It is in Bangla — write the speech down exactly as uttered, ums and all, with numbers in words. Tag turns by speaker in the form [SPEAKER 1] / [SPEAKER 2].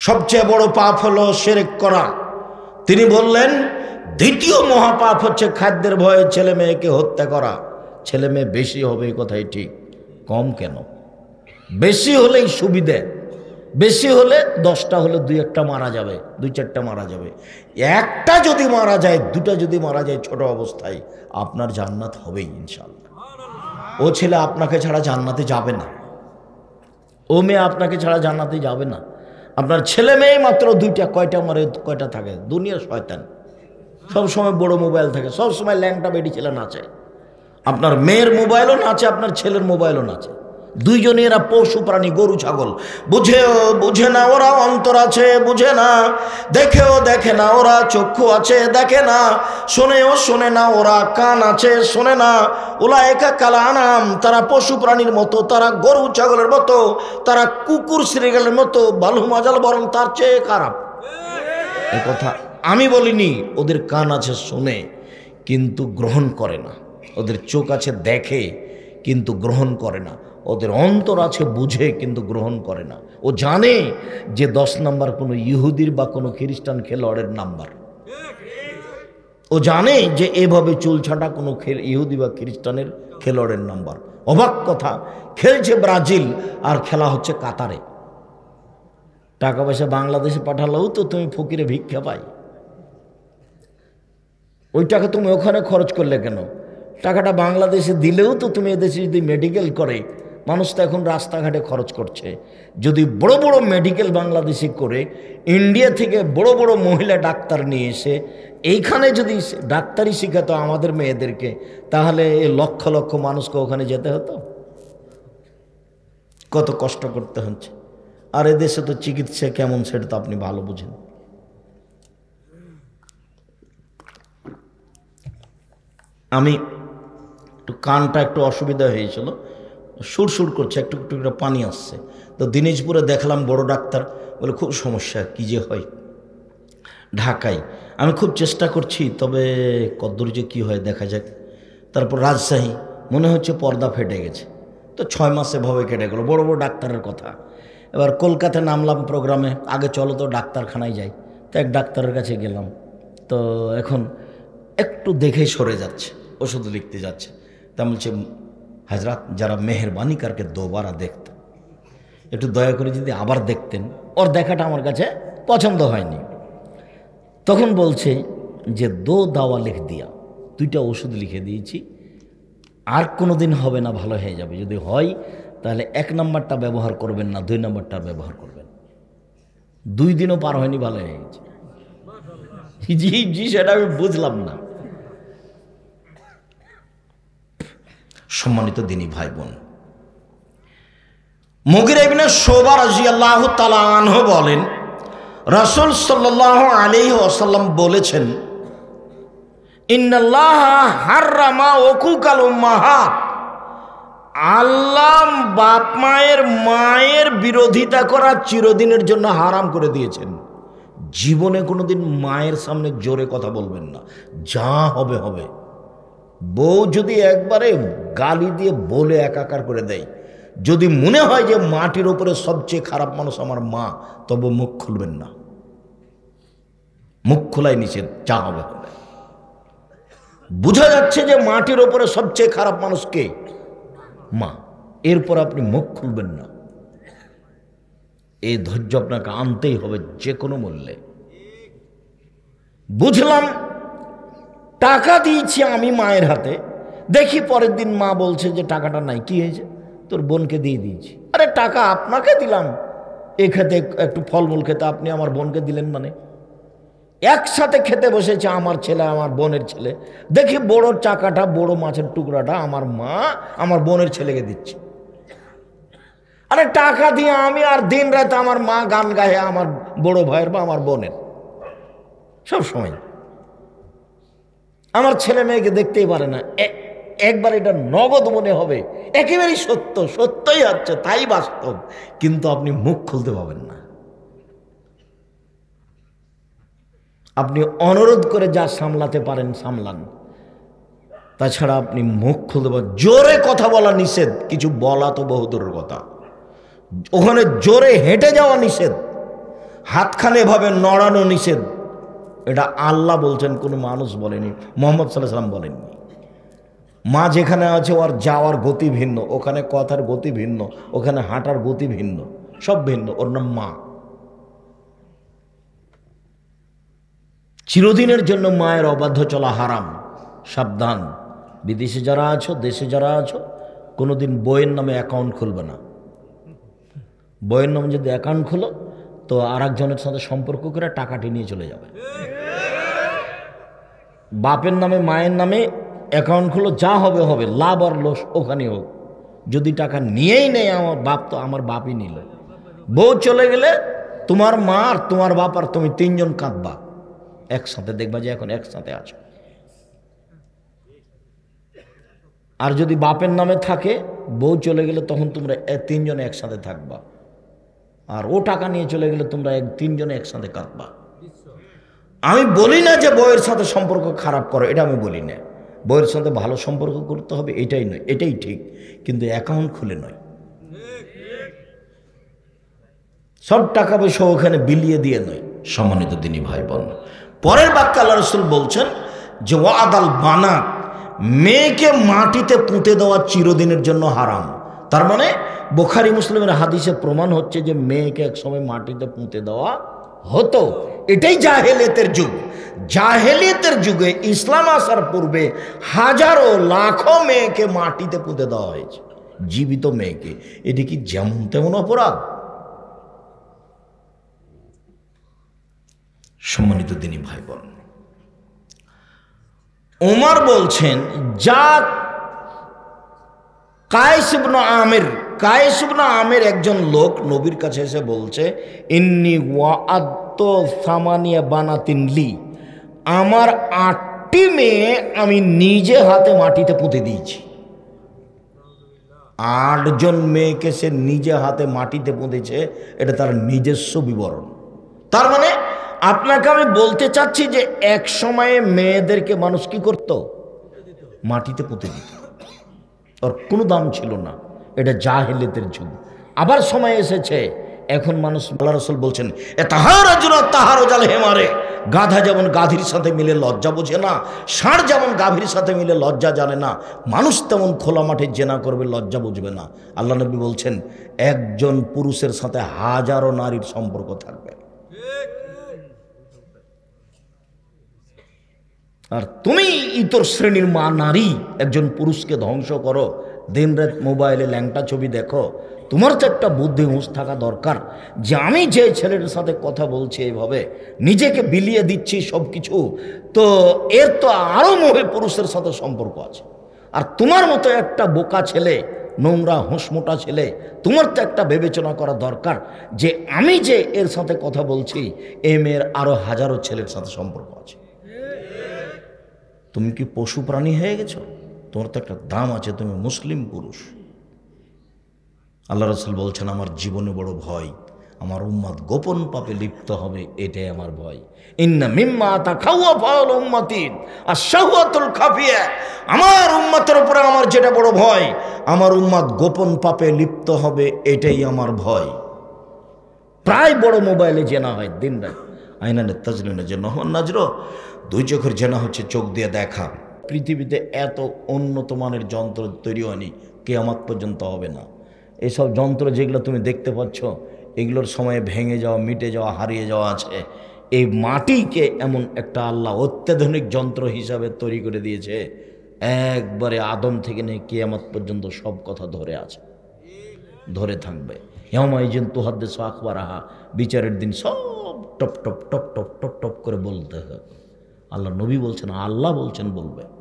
[SPEAKER 1] সবচেয়ে বড় পাপ হলো শিরক করা। তিনি বললেন দ্বিতীয় মহাপাপ হচ্ছে খাদ্যের ভয়ে ছেলে মেয়েকে হত্যা করা। ছেলে মেয়ে বেশি হবে এই কথাই ঠিক, কম কেন? বেশি হলেই সুবিধে, বেশি হলে দশটা হলে দুই একটা মারা যাবে, দুই চারটা মারা যাবে। একটা যদি মারা যায়, দুটা যদি মারা যায় ছোট অবস্থায়, আপনার জান্নাত হবেই ইনশাআল্লাহ। ও ছেলে আপনাকে ছাড়া জান্নাতে যাবে না, ও মেয়ে আপনাকে ছাড়া জান্নাতে যাবে না। আপনার ছেলে মেয়ে মাত্র দুইটা, কয়টা মারে কয়টা থাকে? দুনিয়া শয়তান, সবসময় বড় মোবাইল থাকে, সবসময় ল্যাংটা বেডি ছেলে নাচে। আপনার মেয়ের মোবাইলও নাচে, আপনার ছেলের মোবাইলও নাচে। দুইজনে এরা পশু প্রাণী, গরু ছাগল। বুঝেও বুঝে না ওরা অন্তর আছে, বুঝে না। দেখেও দেখে না ওরা চক্ষু আছে, দেখে না। শোনেও শোনে না ওরা কান আছে, শোনে না। উলায়েকা কাল আনাম, তারা পশু প্রাণীর মতো, তারা গরু ছাগলের মতো, তারা কুকুর শ্রীগালের মতো। বালু মাজাল বরং তার চেয়ে খারাপ। এই কথা আমি বলিনি। ওদের কান আছে শোনে কিন্তু গ্রহণ করে না, ওদের চোখ আছে দেখে কিন্তু গ্রহণ করে না, ওদের অন্তর আছে বুঝে কিন্তু গ্রহণ করে না। ও জানে যে দশ নাম্বার কোনো ইহুদির বা কোনো খ্রিস্টান খেলোয়াড়ের নাম্বার। ও জানে যে এভাবে চুল ছাটা কোনো ইহুদি বা খ্রিস্টানের খেলোয়াড়ের নাম্বার। অবাক কথা, খেলছে ব্রাজিল আর খেলা হচ্ছে কাতারে। টাকা পয়সা বাংলাদেশে পাঠালেও তো তুমি ফকিরে ভিক্ষা পাই, ওই টাকা তুমি ওখানে খরচ করলে কেন? টাকাটা বাংলাদেশে দিলেও তো তুমি এদেশে যদি মেডিকেল করে, মানুষ তো এখন রাস্তাঘাটে খরচ করছে। যদি বড় বড় মেডিকেল বাংলাদেশে করে, ইন্ডিয়া থেকে বড় বড় মহিলা ডাক্তার নিয়ে এসে এইখানে যদি ডাক্তারি শেখাতো আমাদের মেয়েদেরকে, তাহলে এই লক্ষ লক্ষ মানুষকে ওখানে যেতে হতো। কত কষ্ট করতে হচ্ছে। আর এদেশে তো চিকিৎসা কেমন সেটা তো আপনি ভালো বুঝেন। আমি একটু কানটা একটু অসুবিধা হয়েছিল, সুর সুর করছে, একটু একটু একটু পানি আসছে। তো দিনাজপুরে দেখলাম বড় ডাক্তার, বলে খুব সমস্যা, কী যে হয়। ঢাকায় আমি খুব চেষ্টা করছি, তবে কদ্দূর যে কী হয় দেখা যাক। তারপর রাজশাহী, মনে হচ্ছে পর্দা ফেটে গেছে। তো ছয় মাস এভাবে কেটে গেলো, বড় বড় ডাক্তারের কথা। এবার কলকাতায় নামলাম প্রোগ্রামে, আগে চলো তো ডাক্তারখানায় যাই। তো এক ডাক্তারের কাছে গেলাম, তো এখন একটু দেখেই সরে যাচ্ছে, ওষুধ লিখতে যাচ্ছে। তা বলছে হাজরাত যারা মেহরবানি করকে দোবারা দেখতেন, একটু দয়া করে যদি আবার দেখতেন। ওর দেখাটা আমার কাছে পছন্দ হয়নি। তখন বলছে যে দো দাওয়া লিখ দিয়া, দুইটা ওষুধ লিখে দিয়েছি, আর কোনো দিন হবে না, ভালো হয়ে যাবে। যদি হয় তাহলে এক নম্বরটা ব্যবহার করবেন না, দুই নম্বরটা ব্যবহার করবেন। দুই দিনও পার হয়নি, ভালো হয়ে গেছে। জি জি সেটা আমি বুঝলাম না। সম্মানিত দিনী ভাই বোন, মুগিরা ইবনে শুবা রাদিয়াল্লাহু তাআলা আনহু বলেন, রাসূল সাল্লাল্লাহু আলাইহি ওয়াসাল্লাম বলেছেন, ইন্নাল্লাহা হাররামা উকুকাল উম্মাহাত, আল্লাহ বাপ মায়ের মায়ের বিরোধিতা করা চিরদিনের জন্য হারাম করে দিয়েছেন। জীবনে কোনোদিন মায়ের সামনে জোরে কথা বলবেন না, যা হবে হবে। বউ যদি একবারে গালি দিয়ে বলে একাকার করে দেয়, যদি মনে হয় যে মাটির ওপরে সবচেয়ে খারাপ মানুষ আমার মা, তবে মুখ খুলবেন না। মুখ খোলাই নিষেধ, যা হবে হবে। বোঝা যাচ্ছে যে মাটির ওপরে সবচেয়ে খারাপ মানুষ কে? মা। এরপর আপনি মুখ খুলবেন না। এই ধৈর্য আপনাকে আনতেই হবে যে কোনো মূল্যে। বুঝলাম, টাকা দিয়েছি আমি মায়ের হাতে, দেখি পরের দিন মা বলছে যে টাকাটা নাই। কি হয়েছে? তোর বোনকে দিয়ে দিয়েছি। আরে টাকা আপনাকে দিলাম এ খেতে, একটু ফলমূল খেতে, আপনি আমার বোনকে দিলেন মানে? একসাথে খেতে বসেছে আমার ছেলে আমার বোনের ছেলে, দেখি বড় চাকাটা, বড় মাছের টুকরাটা আমার মা আমার বোনের ছেলেকে দিচ্ছে। আরে টাকা দিয়ে আমি আর দিন রাত আমার মা গান গায়ে আমার বড় ভাইয়ের বা আমার বোনের, সব সময়। আমার ছেলে মেয়েকে দেখতেই পারে না। একবার এটা নগদ মনে হবে, একেবারেই সত্য, সত্যই হচ্ছে, তাই বাস্তব, কিন্তু আপনি মুখ খুলতে পাবেন না। আপনি অনুরোধ করে যা সামলাতে পারেন সামলান, তাছাড়া আপনি মুখ খুলতে পারেন। জোরে কথা বলা নিষেধ, কিছু বলা তো বহুদূরের কথা। ওখানে জোরে হেঁটে যাওয়া নিষেধ, হাতখানে এভাবে নড়ানো নিষেধ, এটা আল্লাহ বলছেন, কোনো মানুষ বলেনি, মোহাম্মদ সাল্লাল্লাহু আলাইহি ওয়াসাল্লাম বলেননি। মা যেখানে আছে ওর যাওয়ার গতি ভিন্ন, ওখানে কথার গতি ভিন্ন, ওখানে হাঁটার গতি ভিন্ন, সব ভিন্ন, ওর নাম মা। চিরদিনের জন্য মায়ের অবাধ্য চলা হারাম, সাবধান। বিদেশে যারা আছো, দেশে যারা আছো, কোনোদিন বইয়ের নামে অ্যাকাউন্ট খুলবে না। বইয়ের নামে যদি অ্যাকাউন্ট খুলো তো আর একজনের সাথে সম্পর্ক করে টাকাটি নিয়ে চলে যাবে। বাপের নামে মায়ের নামে অ্যাকাউন্ট খুলো, যা হবে হবে, লাভ আর লস ওখানে হোক, যদি টাকা নিয়েই নেই আমার বাপ তো আমার বাপই নিল। বউ চলে গেলে তোমার মা আর তোমার বাপ আর তুমি তিনজন কাঁদবা একসাথে, দেখবা যে এখন একসাথে আছো। আর যদি বাপের নামে থাকে, বউ চলে গেলে তখন তোমরা তিনজনে একসাথে থাকবা, আর ও টাকা নিয়ে চলে গেলে তোমরা এক তিনজনে একসাথে কাঁদবা। আমি বলি না যে বউয়ের সাথে সম্পর্ক খারাপ করো, এটা আমি বলি না। বউয়ের সাথে ভালো সম্পর্ক করতে হবে, এটাই নয়, এটাই ঠিক, কিন্তু অ্যাকাউন্ট খুলে নয়। সব টাকা পয়সা ওখানে বিলিয়ে দিয়ে নয়। সম্মানিত দিনী ভাই বোন, পরের বাক্যে আল্লাহ রাসূল বলছেন যে ওয়াদাল বানাত, মেয়েকে মাটিতে পুঁতে দেওয়া চিরদিনের জন্য হারাম। তার মানে বুখারী মুসলিমের হাদিসে প্রমাণ হচ্ছে যে মেয়েকে এক সময় মাটিতে পুঁতে দেওয়া হতো। এটাই জাহেলিয়াতের যুগ। জাহেলিয়াতের যুগে ইসলাম আসার পূর্বে হাজারো লাখো মেয়েকে মাটিতে পুঁতে দেওয়া হয়েছে, জীবিত মেয়েকে। এটি কি যেমন তেমন অপরাধ? সম্মানিত দিনী ভাই বোন, ওমর বলছেন, যা কায়েস ইবনে আমির, কায়েস ইবনে আমির একজন লোক নবীর কাছে এসে বলছে, ইন্নী ওয়াআদতু সামানিয়া বানাতিন লি, আমার আটটি মেয়ে আমি নিজে হাতে মাটিতে পুঁতে দিয়েছি। আটজন মেয়েকে সে নিজে হাতে মাটিতে পুঁতেছে, এটা তার নিজস্ব বিবরণ। তার মানে আপনাকে আমি বলতে চাচ্ছি যে এক সময়ে মেয়েদেরকে মানুষ কি করত? মাটিতে পুঁতে দিত, ওর কোনো দাম ছিল না। এটা জাহেলিয়াতের যুগ। আবার সময় এসেছে, এখন মানুষ, আল্লাহ রাসূল বলছেন, এ তাহারা জুনা তাহারো জাল হেমারে, গাধা যেমন গাভীর সাথে মিলে লজ্জা বোঝে না, ষাঁড় যেমন গাভীর সাথে মিলে লজ্জা জানে না, মানুষ তেমন খোলা মাঠে জেনা করবে, লজ্জা বুঝবে না। আল্লাহ নবী বলছেন, একজন পুরুষের সাথে হাজারো নারীর সম্পর্ক থাকবে। আর তুমি ইতর শ্রেণীর মা নারী একজন পুরুষকে ধ্বংস করো, দিন রাত মোবাইলে ল্যাংটা ছবি দেখো। তোমার তো একটা বুদ্ধি হুঁশ থাকা দরকার যে আমি যে ছেলের সাথে কথা বলছি এইভাবে নিজেকে বিলিয়ে দিচ্ছি সব কিছু, তো এর তো আরও মহে পুরুষের সাথে সম্পর্ক আছে। আর তোমার মতো একটা বোকা ছেলে, নোংরা হুঁশমোটা ছেলে, তোমার তো একটা বিবেচনা করা দরকার যে আমি যে এর সাথে কথা বলছি, এ মেয়ের আরও হাজারো ছেলের সাথে সম্পর্ক আছে। তুমি কি পশু প্রাণী হয়ে গেছো? তোমার তো একটা দাম আছে, তুমি মুসলিম পুরুষ। আল্লাহ রাসূল বলছেন, আমার জীবনে বড় ভয়, আমার উম্মত গোপন পাপে লিপ্ত হবে, এটাই আমার ভয়। ইন্না মিম্মা তাখাওয়াফাল উম্মতিন আশ-শাহওয়াতুল খাফিয়া, আমার উম্মতের উপরে আমার যেটা বড় ভয়, আমার উম্মত গোপন পাপে লিপ্ত হবে, এটাই আমার ভয়। প্রায় বড় মোবাইলে জেনা হয় দিন রাত। আইনানে তাজলিনে যে নহন নাজর, দুই চোখের জেনা হচ্ছে চোখ দিয়ে দেখা। পৃথিবীতে এত উন্নত মানের যন্ত্র তৈরি হয়নি, কিয়ামত পর্যন্ত হবে না। এইসব যন্ত্র যেগুলো তুমি দেখতে পাচ্ছ, এগুলোর সময়ে ভেঙে যাওয়া, মিটে যাওয়া, হারিয়ে যাওয়া আছে। এই মাটিকে এমন একটা আল্লাহ অত্যাধুনিক যন্ত্র হিসাবে তৈরি করে দিয়েছে, একবারে আদম থেকে নিয়ে কিয়ামত পর্যন্ত সব কথা ধরে আছে, ধরে থাকবে। ইয়াউমাইজিন তুহাদ্দিসু আখবারাহা, বিচারের দিন সব টপ টপ টপ টপ টপ টপ করে বলতে হবে। আল্লাহ নবী বলছেন, আল্লাহ বলছেন বলবে।